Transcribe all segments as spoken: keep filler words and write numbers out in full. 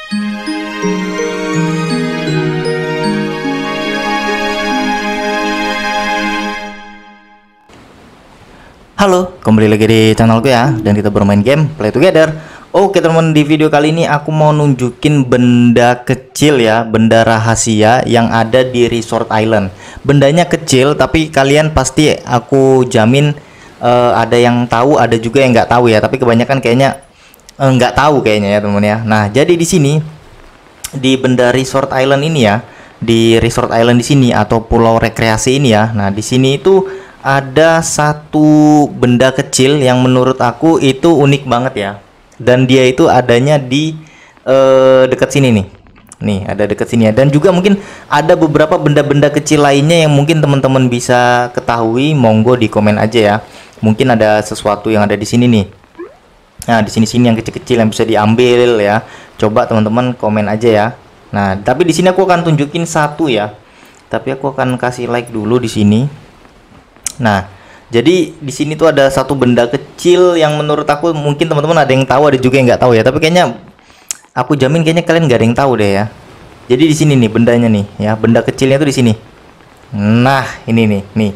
Halo, kembali lagi di channelku ya, dan kita bermain game Play Together. Oke teman, di video kali ini aku mau nunjukin benda kecil ya, benda rahasia yang ada di Resort Island. Bendanya kecil, tapi kalian pasti aku jamin uh, ada yang tahu, ada juga yang nggak tahu ya. Tapi kebanyakan kayaknya uh, nggak tahu kayaknya ya teman ya. Nah, jadi di sini di benda Resort Island ini ya, di Resort Island di sini atau pulau rekreasi ini ya. Nah, di sini itu ada satu benda kecil yang menurut aku itu unik banget ya, dan dia itu adanya di uh, dekat sini nih nih ada dekat sini ya, dan juga mungkin ada beberapa benda-benda kecil lainnya yang mungkin teman-teman bisa ketahui. Monggo di komen aja ya, mungkin ada sesuatu yang ada di sini nih. Nah, di sini-sini yang kecil-kecil yang bisa diambil ya, coba teman-teman komen aja ya. Nah, tapi di sini aku akan tunjukin satu ya, tapi aku akan kasih like dulu di sini. Nah, jadi di sini tuh ada satu benda kecil yang menurut aku mungkin teman-teman ada yang tahu, ada juga yang nggak tahu ya. Tapi kayaknya aku jamin kayaknya kalian nggak ada yang tahu deh ya. Jadi di sini nih bendanya nih ya, benda kecilnya tuh di sini. Nah, ini nih, nih.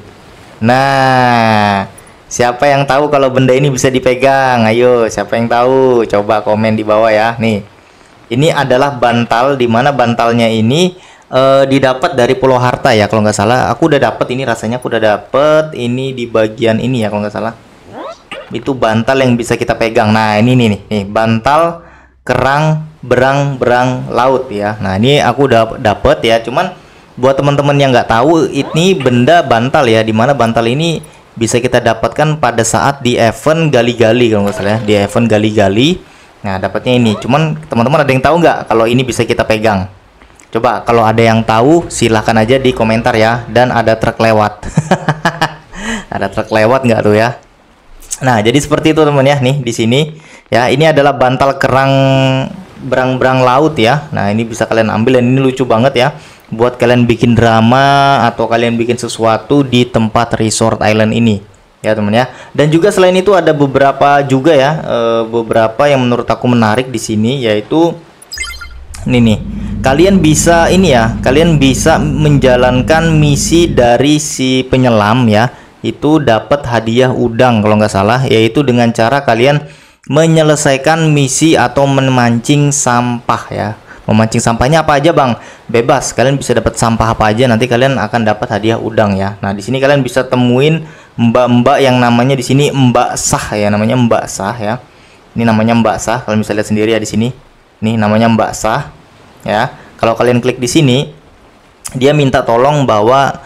Nah, siapa yang tahu kalau benda ini bisa dipegang? Ayo, siapa yang tahu? Coba komen di bawah ya. Nih, ini adalah bantal, dimana bantalnya ini Uh, didapat dari Pulau Harta ya kalau nggak salah. Aku udah dapet ini, rasanya aku udah dapet ini di bagian ini ya kalau nggak salah. Itu bantal yang bisa kita pegang. Nah, ini nih nih, nih bantal kerang berang-berang laut ya. Nah, ini aku udah dapet ya. Cuman buat teman-teman yang nggak tahu, ini benda bantal ya, dimana bantal ini bisa kita dapatkan pada saat di event gali-gali kalau nggak salah ya. Di event gali-gali. Nah, dapatnya ini. Cuman teman-teman ada yang tahu nggak kalau ini bisa kita pegang? Coba kalau ada yang tahu silahkan aja di komentar ya. Dan ada truk lewat. Ada truk lewat nggak tuh ya? Nah, jadi seperti itu teman ya. Nih di sini ya, ini adalah bantal kerang berang-berang laut ya. Nah, ini bisa kalian ambil, dan ini lucu banget ya, buat kalian bikin drama atau kalian bikin sesuatu di tempat Resort Island ini ya teman ya. Dan juga selain itu ada beberapa juga ya, e, beberapa yang menurut aku menarik di sini, yaitu ini nih. Kalian bisa ini ya, kalian bisa menjalankan misi dari si penyelam ya, itu dapat hadiah udang kalau nggak salah, yaitu dengan cara kalian menyelesaikan misi atau memancing sampah ya. Memancing sampahnya apa aja bang? Bebas, kalian bisa dapat sampah apa aja, nanti kalian akan dapat hadiah udang ya. Nah, di sini kalian bisa temuin mbak-mbak yang namanya di sini Mbak Sah ya, namanya Mbak Sah ya. Ini namanya Mbak Sah, kalian bisa lihat sendiri ya di sini. Nih namanya Mbak Sah ya. Kalau kalian klik di sini, dia minta tolong bahwa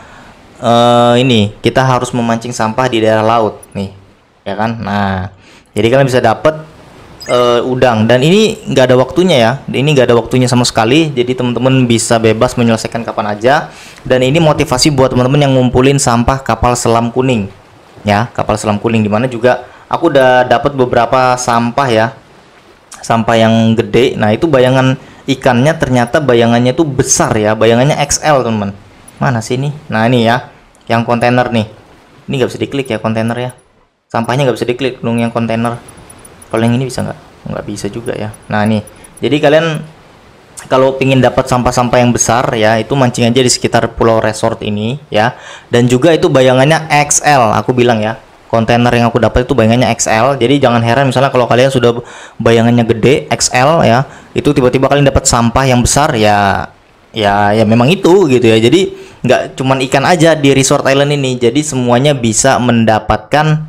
uh, ini kita harus memancing sampah di daerah laut nih ya kan. Nah, jadi kalian bisa dapat uh, udang, dan ini nggak ada waktunya ya, ini nggak ada waktunya sama sekali, jadi teman-teman bisa bebas menyelesaikan kapan aja. Dan ini motivasi buat teman-teman yang ngumpulin sampah kapal selam kuning ya, kapal selam kuning, dimana juga aku udah dapat beberapa sampah ya, sampah yang gede. Nah, itu bayangan ikannya ternyata bayangannya tuh besar ya, bayangannya X L teman. Mana sih ini? Nah, ini ya, yang kontainer nih. Ini nggak bisa diklik ya kontainer ya, sampahnya nggak bisa diklik dong yang kontainer. Kalau yang ini bisa nggak? Nggak bisa juga ya. Nah, nih, jadi kalian kalau pingin dapat sampah-sampah yang besar ya, itu mancing aja di sekitar pulau resort ini ya. Dan juga itu bayangannya X L, aku bilang ya, kontainer yang aku dapat itu bayangannya X L. Jadi jangan heran misalnya kalau kalian sudah bayangannya gede X L ya, itu tiba-tiba kalian dapat sampah yang besar ya, ya ya memang itu gitu ya. Jadi nggak cuman ikan aja di Resort Island ini, jadi semuanya bisa mendapatkan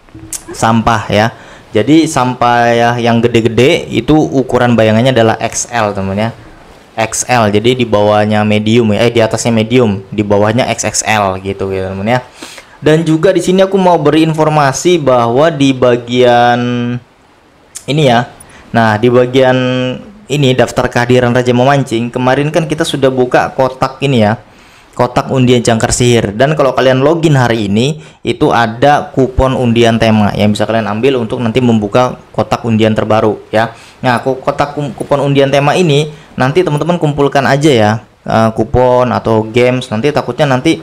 sampah ya. Jadi sampah ya yang gede-gede itu ukuran bayangannya adalah X L teman ya, X L. Jadi di bawahnya medium ya, eh di atasnya medium, di bawahnya X X L gitu ya teman ya. Dan juga di sini aku mau beri informasi bahwa di bagian ini ya, nah di bagian ini daftar kehadiran Raja Memancing, kemarin kan kita sudah buka kotak ini ya, kotak undian jangkar sihir. Dan kalau kalian login hari ini, itu ada kupon undian tema yang bisa kalian ambil untuk nanti membuka kotak undian terbaru ya. Nah, kotak kupon undian tema ini nanti teman-teman kumpulkan aja ya, uh, kupon atau games, nanti takutnya nanti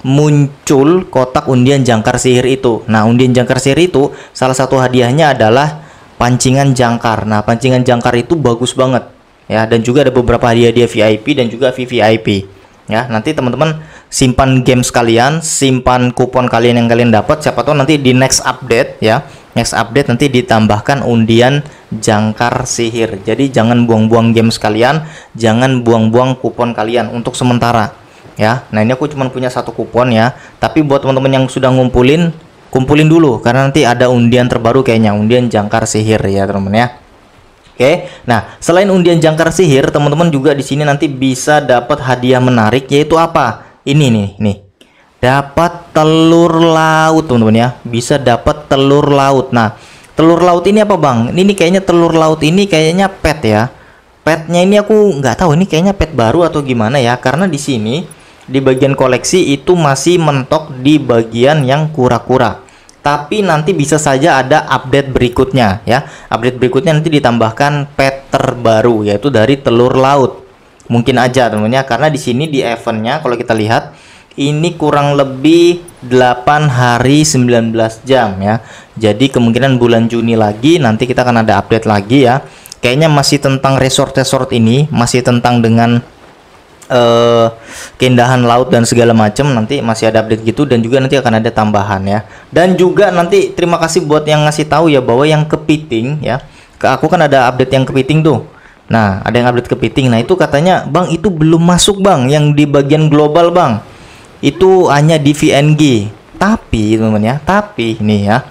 muncul kotak undian jangkar sihir itu. Nah, undian jangkar sihir itu salah satu hadiahnya adalah pancingan jangkar. Nah, pancingan jangkar itu bagus banget ya, dan juga ada beberapa hadiah-hadiah V I P dan juga V V I P. Ya, nanti teman-teman simpan games kalian, simpan kupon kalian yang kalian dapat, siapa tahu nanti di next update ya. Next update nanti ditambahkan undian jangkar sihir. Jadi jangan buang-buang games kalian, jangan buang-buang kupon kalian untuk sementara ya. Nah, ini aku cuma punya satu kupon ya, tapi buat teman-teman yang sudah ngumpulin, kumpulin dulu karena nanti ada undian terbaru kayaknya, undian jangkar sihir ya, teman-teman ya. Oke, nah selain undian jangkar sihir, teman-teman juga di sini nanti bisa dapat hadiah menarik, yaitu apa? Ini nih, nih, dapat telur laut, teman-teman ya. Bisa dapat telur laut. Nah, telur laut ini apa, Bang? Ini kayaknya telur laut ini kayaknya pet ya. Petnya ini aku nggak tahu, ini kayaknya pet baru atau gimana ya? Karena di sini di bagian koleksi itu masih mentok di bagian yang kura-kura. Tapi nanti bisa saja ada update berikutnya ya. Update berikutnya nanti ditambahkan pet terbaru, yaitu dari telur laut. Mungkin aja teman-teman ya, karena di sini di eventnya kalau kita lihat ini kurang lebih delapan hari sembilan belas jam ya. Jadi kemungkinan bulan Juni lagi nanti kita akan ada update lagi ya. Kayaknya masih tentang resort-resort ini, masih tentang dengan Uh, keindahan laut dan segala macam, nanti masih ada update gitu, dan juga nanti akan ada tambahan ya. Dan juga nanti terima kasih buat yang ngasih tahu ya bahwa yang kepiting ya, ke aku kan ada update yang kepiting tuh. Nah, ada yang update kepiting. Nah, itu katanya, Bang, itu belum masuk, Bang, yang di bagian global, Bang. Itu hanya di V N G. Tapi teman-teman ya, tapi ini ya.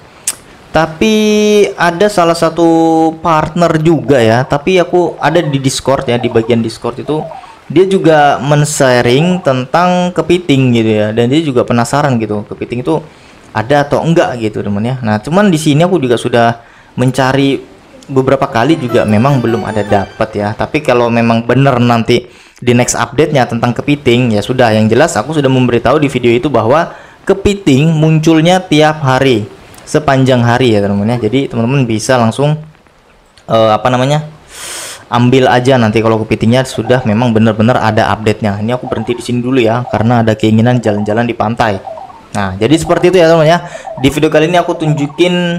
Tapi ada salah satu partner juga ya, tapi aku ada di Discord ya, di bagian Discord itu dia juga men-sharing tentang kepiting gitu ya, dan dia juga penasaran gitu kepiting itu ada atau enggak gitu teman ya. Nah, cuman di sini aku juga sudah mencari beberapa kali juga memang belum ada dapat ya. Tapi kalau memang bener nanti di next update-nya tentang kepiting ya sudah, yang jelas aku sudah memberitahu di video itu bahwa kepiting munculnya tiap hari sepanjang hari ya teman-teman ya. Jadi teman-teman bisa langsung uh, apa namanya ambil aja nanti kalau kepitingnya sudah memang benar-benar ada update-nya. Ini aku berhenti di sini dulu ya karena ada keinginan jalan-jalan di pantai. Nah, jadi seperti itu ya teman-teman ya. Di video kali ini aku tunjukin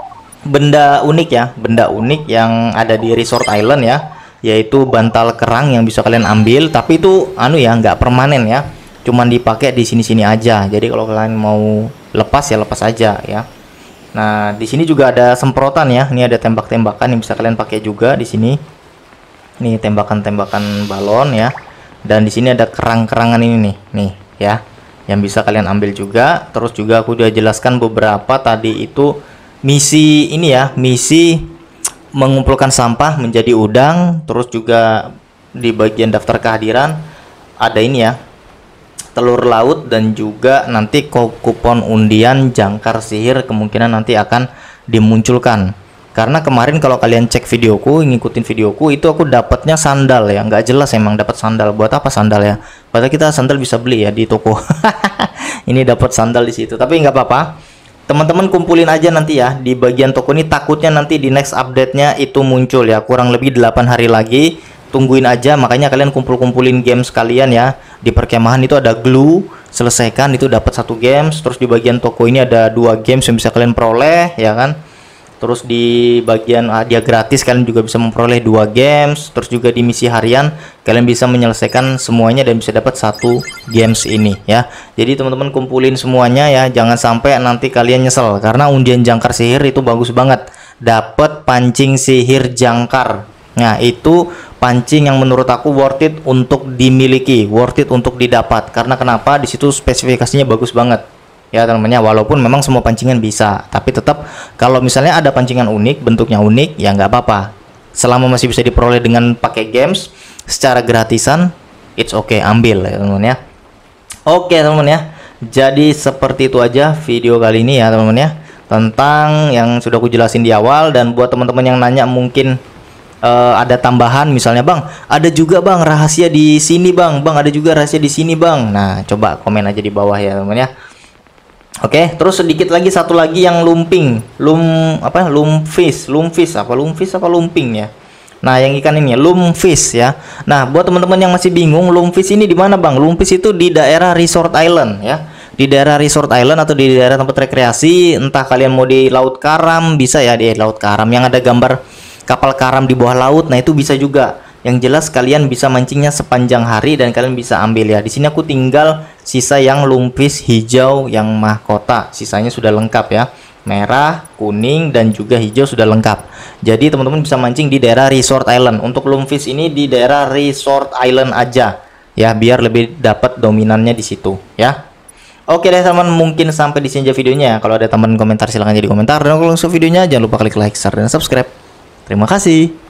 benda unik ya, benda unik yang ada di Resort Island ya, yaitu bantal kerang yang bisa kalian ambil, tapi itu anu ya, nggak permanen ya. Cuman dipakai di sini-sini aja. Jadi kalau kalian mau lepas ya lepas aja ya. Nah, di sini juga ada semprotan ya. Ini ada tembak-tembakan yang bisa kalian pakai juga di sini. Nih tembakan-tembakan balon ya. Dan di sini ada kerang-kerangan ini nih, nih ya, yang bisa kalian ambil juga. Terus juga aku udah jelaskan beberapa tadi itu misi ini ya, misi mengumpulkan sampah menjadi udang. Terus juga di bagian daftar kehadiran ada ini ya, telur laut, dan juga nanti kupon undian jangkar sihir kemungkinan nanti akan dimunculkan. Karena kemarin kalau kalian cek videoku, ngikutin videoku, itu aku dapatnya sandal ya, nggak jelas emang dapat sandal. Buat apa sandal ya? Padahal kita sandal bisa beli ya di toko. Ini dapat sandal di situ, tapi nggak apa-apa. Teman-teman kumpulin aja nanti ya di bagian toko ini. Takutnya nanti di next update-nya itu muncul ya, kurang lebih delapan hari lagi. Tungguin aja, makanya kalian kumpul-kumpulin games kalian ya. Di perkemahan itu ada glue, selesaikan itu dapat satu games. Terus di bagian toko ini ada dua games yang bisa kalian peroleh ya kan. Terus di bagian hadiah gratis kalian juga bisa memperoleh dua games. Terus juga di misi harian kalian bisa menyelesaikan semuanya dan bisa dapat satu games ini ya. Jadi teman-teman kumpulin semuanya ya, jangan sampai nanti kalian nyesel. Karena undian jangkar sihir itu bagus banget, dapat pancing sihir jangkar. Nah, itu pancing yang menurut aku worth it untuk dimiliki, worth it untuk didapat. Karena kenapa? Di situ spesifikasinya bagus banget ya teman-teman. Walaupun memang semua pancingan bisa, tapi tetap kalau misalnya ada pancingan unik, bentuknya unik, ya nggak apa-apa. Selama masih bisa diperoleh dengan pakai games secara gratisan, it's okay, ambil ya teman-teman ya. Oke teman-teman ya, jadi seperti itu aja video kali ini ya teman-teman ya, tentang yang sudah aku jelasin di awal. Dan buat teman-teman yang nanya mungkin uh, ada tambahan, misalnya Bang, ada juga Bang rahasia di sini Bang, Bang ada juga rahasia di sini Bang. Nah, coba komen aja di bawah ya teman-teman ya. Oke, terus sedikit lagi, satu lagi yang lumping, lum apa, lumpfish, lumpfish apa, lumpfish apa lumping ya. Nah, yang ikan ini lumpfish ya. Nah, buat teman-teman yang masih bingung, lumpfish ini di mana Bang? Lumpfish itu di daerah Resort Island ya. Di daerah Resort Island atau di daerah tempat rekreasi, entah kalian mau di Laut Karam bisa ya, di Laut Karam yang ada gambar kapal karam di bawah laut. Nah, itu bisa juga Yang jelas kalian bisa mancingnya sepanjang hari dan kalian bisa ambil ya. Di sini aku tinggal sisa yang lumpis hijau yang mahkota. Sisanya sudah lengkap ya. Merah, kuning, dan juga hijau sudah lengkap. Jadi teman-teman bisa mancing di daerah Resort Island. Untuk lumpis ini di daerah Resort Island aja ya, biar lebih dapat dominannya di situ ya. Oke deh teman, mungkin sampai di sini aja videonya. Kalau ada teman komentar silahkan jadi komentar, dan kalau langsung videonya jangan lupa klik like, share, dan subscribe. Terima kasih.